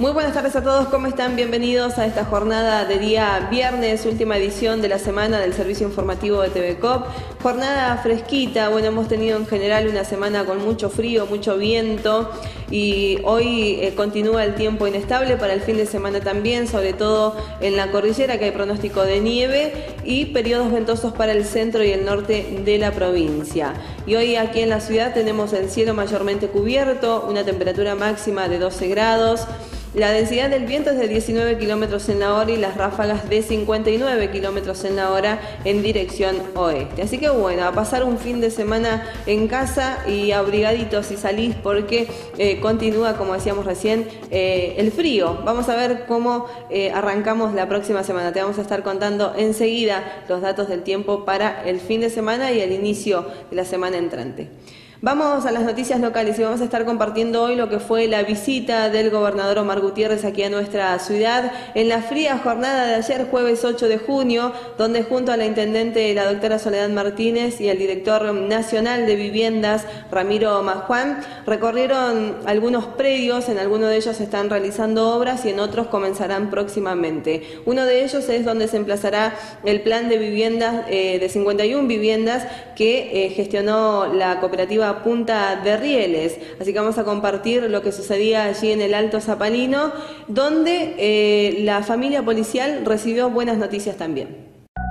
Muy buenas tardes a todos, ¿cómo están? Bienvenidos a esta jornada de día viernes, última edición de la semana del servicio informativo de TV COP. Jornada fresquita, bueno, hemos tenido en general una semana con mucho frío, mucho viento y hoy continúa el tiempo inestable para el fin de semana también, sobre todo en la cordillera, que hay pronóstico de nieve y periodos ventosos para el centro y el norte de la provincia. Y hoy aquí en la ciudad tenemos el cielo mayormente cubierto, una temperatura máxima de 12 grados. La densidad del viento es de 19 kilómetros en la hora y las ráfagas de 59 kilómetros en la hora en dirección oeste. Así que bueno, a pasar un fin de semana en casa y abrigaditos si salís porque continúa, como decíamos recién, el frío. Vamos a ver cómo arrancamos la próxima semana. Te vamos a estar contando enseguida los datos del tiempo para el fin de semana y el inicio de la semana entrante. Vamos a las noticias locales y vamos a estar compartiendo hoy lo que fue la visita del gobernador Omar Gutiérrez aquí a nuestra ciudad en la fría jornada de ayer, jueves 8 de junio, donde junto a la intendente, la doctora Soledad Martínez, y el director nacional de viviendas, Ramiro Majuán, recorrieron algunos predios. En algunos de ellos se están realizando obras y en otros comenzarán próximamente. Uno de ellos es donde se emplazará el plan de viviendas de 51 viviendas que gestionó la cooperativa Punta de Rieles. Así que vamos a compartir lo que sucedía allí en el Alto Zapalino, donde la familia policial recibió buenas noticias también.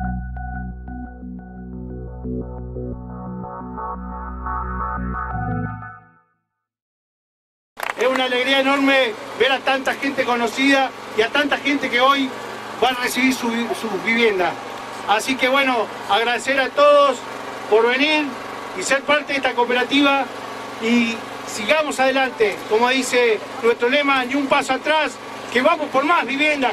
Es una alegría enorme ver a tanta gente conocida y a tanta gente que hoy va a recibir sus viviendas. Así que bueno, agradecer a todos por venir y ser parte de esta cooperativa y sigamos adelante, como dice nuestro lema, ni un paso atrás, que vamos por más viviendas.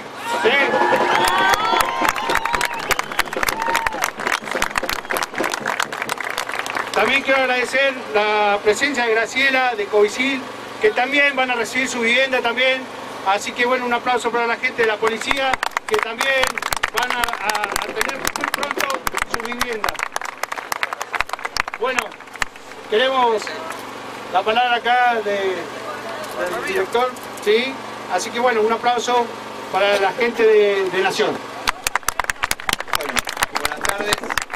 También quiero agradecer la presencia de Graciela, de Covicil, que también van a recibir su vivienda también. Así que bueno, un aplauso para la gente de la policía, que también van a tener muy pronto su vivienda. Bueno, queremos la palabra acá del director, ¿sí? Así que bueno, un aplauso para la gente de Nación. Bueno, buenas tardes.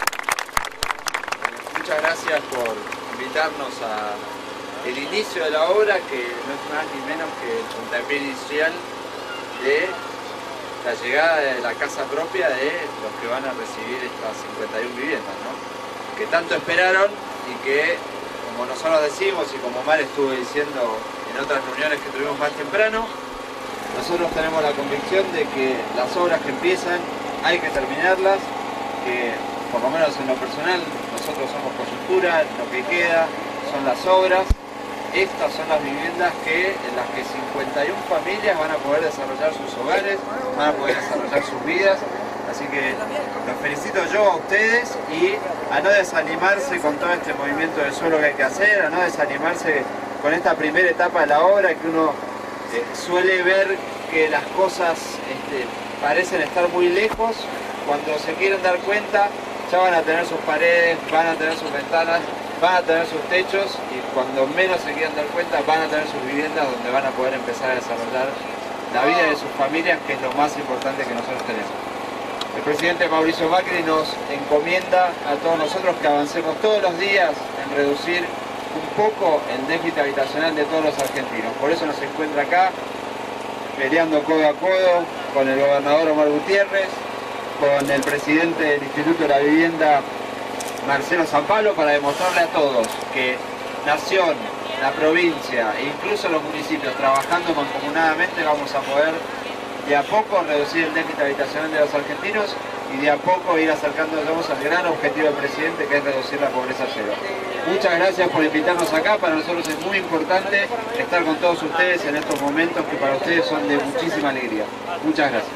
Muchas gracias por invitarnos al inicio de la obra, que no es más ni menos que el puntapié inicial de la llegada de la casa propia de los que van a recibir estas 51 viviendas, ¿no? Que tanto esperaron y que, como nosotros decimos y como Mar estuvo diciendo en otras reuniones que tuvimos más temprano, nosotros tenemos la convicción de que las obras que empiezan hay que terminarlas, que por lo menos en lo personal nosotros somos coyuntura, lo que queda son las obras. Estas son las viviendas en las que 51 familias van a poder desarrollar sus hogares, van a poder desarrollar sus vidas. Así que los felicito yo a ustedes y a no desanimarse con todo este movimiento de suelo que hay que hacer, a no desanimarse con esta primera etapa de la obra, que uno suele ver que las cosas parecen estar muy lejos. Cuando se quieren dar cuenta ya van a tener sus paredes, van a tener sus ventanas, van a tener sus techos y cuando menos se quieran dar cuenta van a tener sus viviendas donde van a poder empezar a desarrollar la vida de sus familias, que es lo más importante que nosotros tenemos. El presidente Mauricio Macri nos encomienda a todos nosotros que avancemos todos los días en reducir un poco el déficit habitacional de todos los argentinos. Por eso nos encuentra acá, peleando codo a codo con el gobernador Omar Gutiérrez, con el presidente del Instituto de la Vivienda, Marcelo Zampalo, para demostrarle a todos que Nación, la provincia e incluso los municipios, trabajando mancomunadamente, vamos a poder de a poco reducir el déficit habitacional de los argentinos y de a poco ir acercándonos al gran objetivo del presidente, que es reducir la pobreza cero. Muchas gracias por invitarnos acá. Para nosotros es muy importante estar con todos ustedes en estos momentos que para ustedes son de muchísima alegría. Muchas gracias.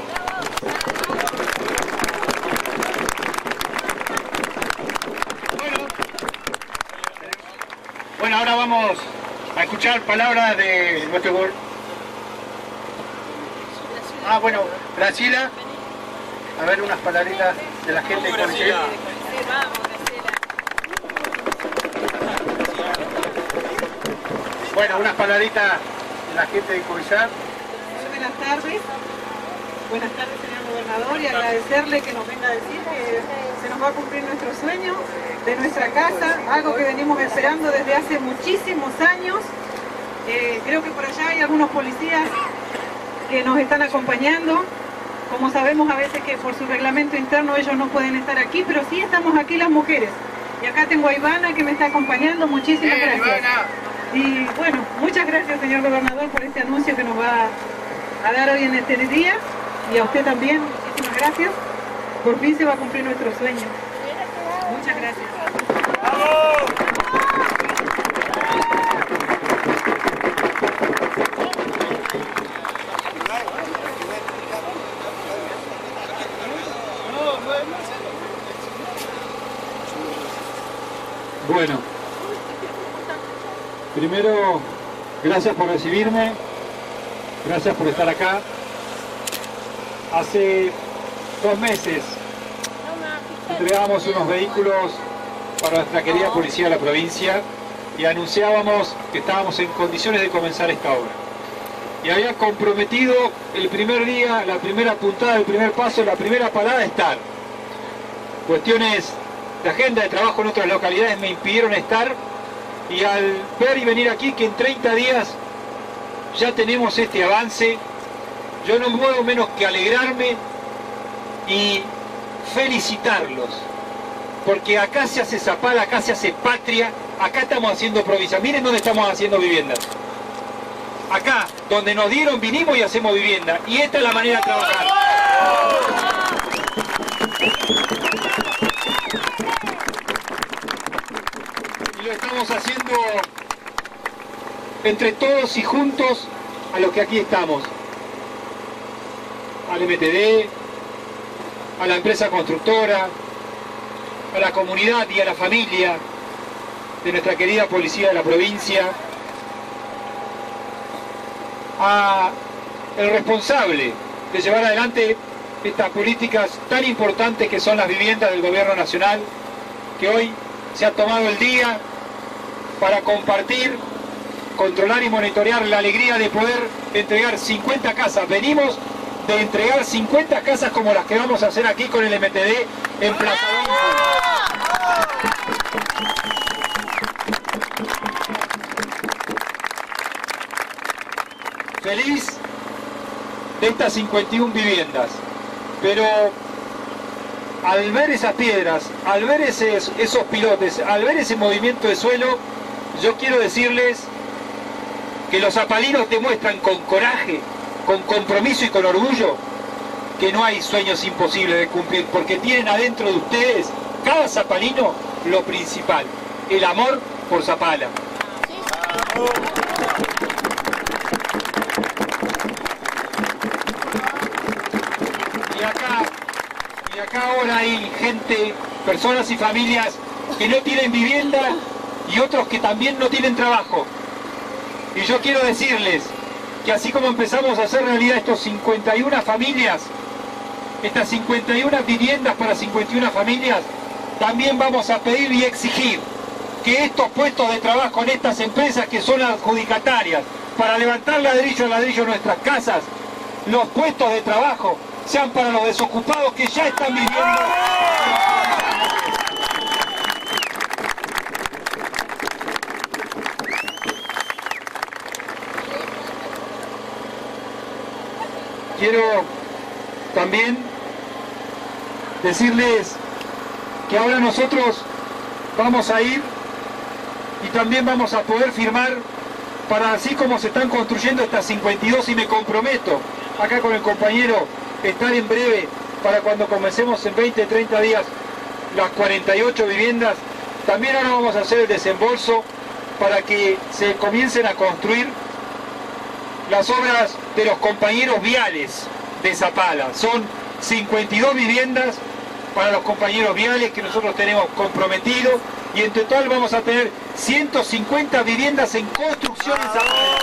Bueno, ahora vamos a escuchar palabras de nuestro gobernador. Bueno, Graciela, a ver unas palabritas de la gente de Covicil. Bueno, unas palabritas de la gente de Covicil. buenas tardes. Buenas tardes, señor gobernador, y agradecerle que nos venga a decir que se nos va a cumplir nuestro sueño de nuestra casa, algo que venimos esperando desde hace muchísimos años. Creo que por allá hay algunos policías que nos están acompañando. Como sabemos a veces que por su reglamento interno ellos no pueden estar aquí, pero sí estamos aquí las mujeres. Y acá tengo a Ivana que me está acompañando. Muchísimas gracias. Ivana. Y bueno, muchas gracias, señor gobernador, por este anuncio que nos va a dar hoy en este día. Y a usted también, muchísimas gracias. Por fin se va a cumplir nuestro sueño. Muchas gracias. ¡Vamos! Bueno, primero, gracias por recibirme, gracias por estar acá. Hace 2 meses entregamos unos vehículos para nuestra querida policía de la provincia y anunciábamos que estábamos en condiciones de comenzar esta obra. Y había comprometido el primer día, la primera puntada, el primer paso, la primera parada a estar. Cuestiones de agenda de trabajo en otras localidades me impidieron estar, y al ver y venir aquí que en 30 días ya tenemos este avance, yo no puedo menos que alegrarme y felicitarlos, porque acá se hace Zapala, acá se hace patria, acá estamos haciendo provincia. Miren dónde estamos haciendo viviendas. Acá, donde nos dieron, vinimos y hacemos vivienda, y esta es la manera de trabajar. Y lo estamos haciendo entre todos y juntos a los que aquí estamos. Al MTD, a la empresa constructora, a la comunidad y a la familia de nuestra querida policía de la provincia, a el responsable de llevar adelante estas políticas tan importantes que son las viviendas del gobierno nacional, que hoy se ha tomado el día para compartir, controlar y monitorear la alegría de poder entregar 50 casas. Venimos de entregar 50 casas como las que vamos a hacer aquí con el MTD en Plaza Donco. Feliz de estas 51 viviendas, pero al ver esas piedras, al ver esos pilotes, al ver ese movimiento de suelo, yo quiero decirles que los zapalinos demuestran con coraje, con compromiso y con orgullo que no hay sueños imposibles de cumplir, porque tienen adentro de ustedes, cada zapalino, lo principal, el amor por Zapala. Y acá ahora hay gente, personas y familias que no tienen vivienda y otros que también no tienen trabajo. Y yo quiero decirles que así como empezamos a hacer realidad estos 51 familias, estas 51 viviendas para 51 familias, también vamos a pedir y exigir que estos puestos de trabajo en estas empresas que son adjudicatarias para levantar ladrillo a ladrillo nuestras casas, los puestos de trabajo sean para los desocupados que ya están viviendo. Quiero también decirles que ahora nosotros vamos a ir y también vamos a poder firmar para, así como se están construyendo estas 52, y me comprometo acá con el compañero estar en breve para cuando comencemos en 20, 30 días las 48 viviendas, también ahora vamos a hacer el desembolso para que se comiencen a construir las obras de los compañeros viales de Zapala. Son 52 viviendas para los compañeros viales que nosotros tenemos comprometidos, y en total vamos a tener 150 viviendas en construcción en Zapala.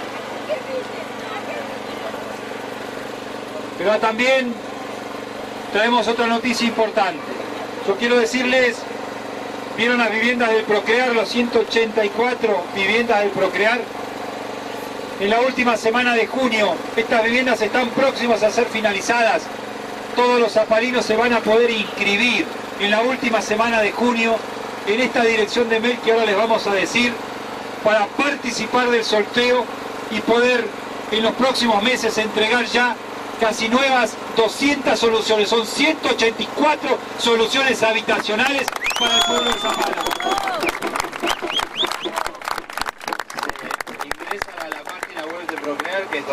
Pero también traemos otra noticia importante. Yo quiero decirles, ¿vieron las viviendas del Procrear, los 184 viviendas del Procrear? En la última semana de junio, estas viviendas están próximas a ser finalizadas. Todos los zapalinos se van a poder inscribir en la última semana de junio en esta dirección de mail que ahora les vamos a decir, para participar del sorteo y poder en los próximos meses entregar ya casi nuevas 200 soluciones. Son 184 soluciones habitacionales para el pueblo de Zapala. Ingresan a la página web de Procrear, que es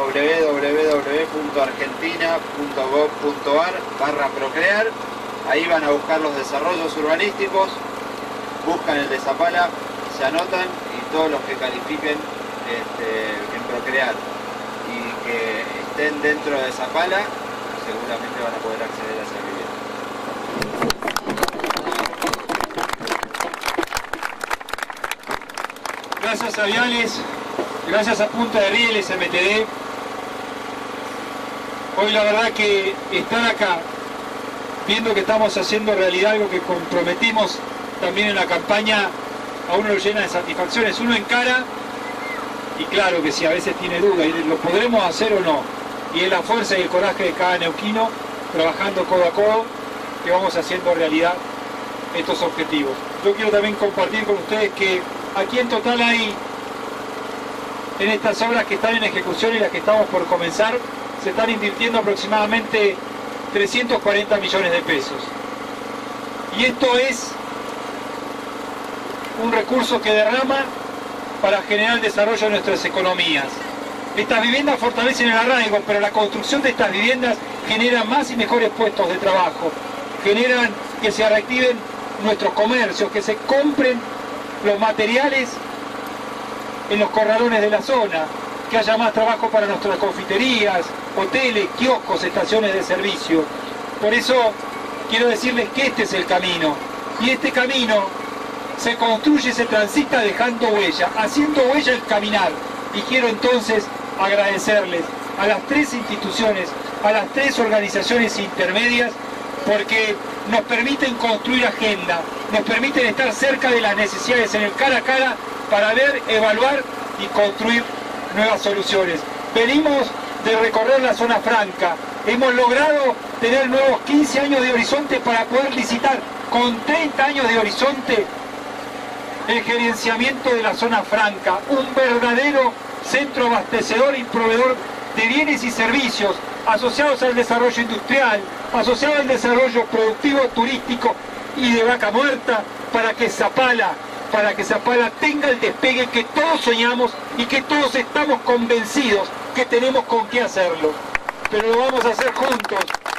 www.argentina.gov.ar/Procrear. Ahí van a buscar los desarrollos urbanísticos, buscan el de Zapala, se anotan, y todos los que califiquen en Procrear y que estén dentro de Zapala seguramente van a poder acceder a esa vivienda. Gracias a Viales, gracias a Punta de Rieles, MTD. Hoy la verdad que estar acá, viendo que estamos haciendo realidad algo que comprometimos también en la campaña, a uno lo llena de satisfacciones. Uno encara, y claro que si a veces tiene duda, y lo podremos hacer o no, y es la fuerza y el coraje de cada neuquino, trabajando codo a codo, que vamos haciendo realidad estos objetivos. Yo quiero también compartir con ustedes que aquí en total hay, en estas obras que están en ejecución y las que estamos por comenzar, se están invirtiendo aproximadamente 340 millones de pesos. Y esto es un recurso que derrama para generar el desarrollo de nuestras economías. Estas viviendas fortalecen el arraigo, pero la construcción de estas viviendas genera más y mejores puestos de trabajo, generan que se reactiven nuestros comercios, que se compren los materiales en los corralones de la zona, que haya más trabajo para nuestras confiterías, hoteles, kioscos, estaciones de servicio. Por eso quiero decirles que este es el camino, y este camino se construye, se transita dejando huella, haciendo huella el caminar. Y quiero entonces agradecerles a las tres instituciones, a las tres organizaciones intermedias, porque nos permiten construir agenda, nos permiten estar cerca de las necesidades en el cara a cara para ver, evaluar y construir nuevas soluciones. Venimos de recorrer la zona franca, hemos logrado tener nuevos 15 años de horizonte para poder licitar con 30 años de horizonte el gerenciamiento de la zona franca, un verdadero centro abastecedor y proveedor de bienes y servicios asociados al desarrollo industrial, asociados al desarrollo productivo, turístico y de vaca muerta, para que Zapala tenga el despegue que todos soñamos y que todos estamos convencidos que tenemos con qué hacerlo. Pero lo vamos a hacer juntos.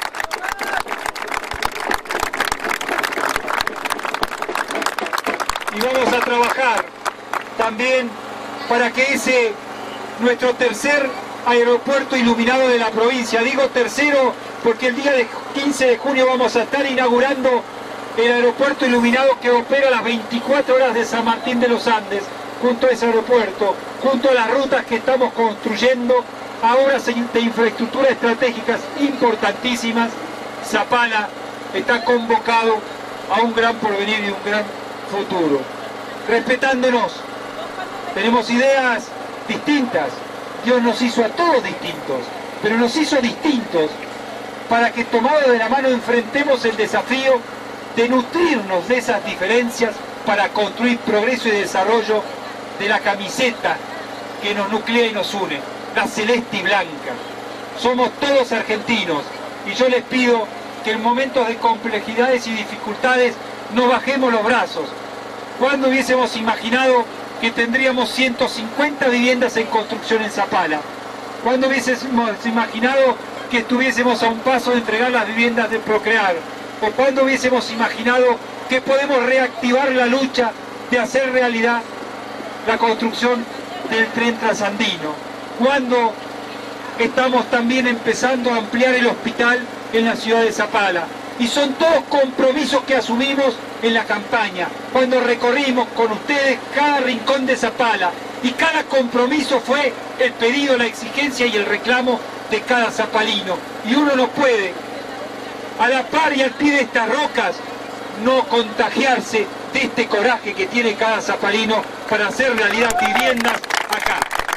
Y vamos a trabajar también para que ese, nuestro tercer aeropuerto iluminado de la provincia, digo tercero porque el día 15 de junio vamos a estar inaugurando el aeropuerto iluminado que opera las 24 horas de San Martín de los Andes. Junto a ese aeropuerto, junto a las rutas que estamos construyendo, a obras de infraestructura estratégicas importantísimas, Zapala está convocado a un gran porvenir y un gran futuro. Respetándonos, tenemos ideas distintas, Dios nos hizo a todos distintos, pero nos hizo distintos para que tomados de la mano enfrentemos el desafío de nutrirnos de esas diferencias para construir progreso y desarrollo de la camiseta que nos nuclea y nos une, la celeste y blanca. Somos todos argentinos y yo les pido que en momentos de complejidades y dificultades no bajemos los brazos. ¿Cuándo hubiésemos imaginado que tendríamos 150 viviendas en construcción en Zapala? ¿Cuándo hubiésemos imaginado que estuviésemos a un paso de entregar las viviendas de Procrear? ¿O cuándo hubiésemos imaginado que podemos reactivar la lucha de hacer realidad la construcción del tren trasandino? ¿Cuándo estamos también empezando a ampliar el hospital en la ciudad de Zapala? Y son todos compromisos que asumimos en la campaña, cuando recorrimos con ustedes cada rincón de Zapala, y cada compromiso fue el pedido, la exigencia y el reclamo de cada zapalino. Y uno no puede a la par y al pie de estas rocas, no contagiarse de este coraje que tiene cada zapalino para hacer realidad viviendas acá.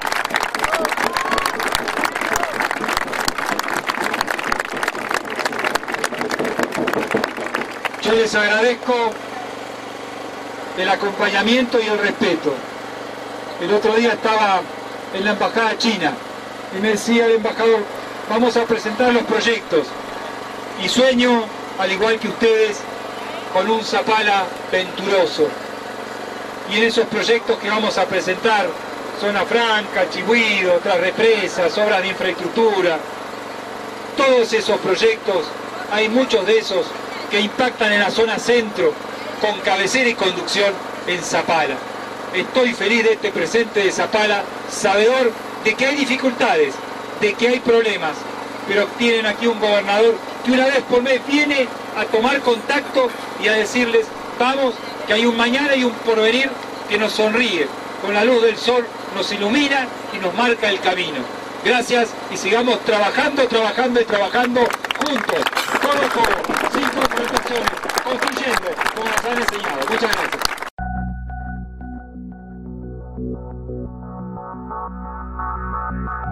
Yo les agradezco el acompañamiento y el respeto. El otro día estaba en la embajada china y me decía el embajador, vamos a presentar los proyectos y sueño, al igual que ustedes, con un Zapala venturoso. Y en esos proyectos que vamos a presentar, Zona Franca, Chihuido, otras represas, obras de infraestructura, todos esos proyectos, hay muchos de esos que impactan en la zona centro, con cabecera y conducción en Zapala. Estoy feliz de este presente de Zapala, sabedor de que hay dificultades, de que hay problemas, pero tienen aquí un gobernador que una vez por mes viene a tomar contacto y a decirles, vamos, que hay un mañana y un porvenir que nos sonríe, con la luz del sol nos ilumina y nos marca el camino. Gracias y sigamos trabajando, trabajando y trabajando juntos, codo a codo, sin confrontaciones, construyendo como nos han enseñado. Muchas gracias.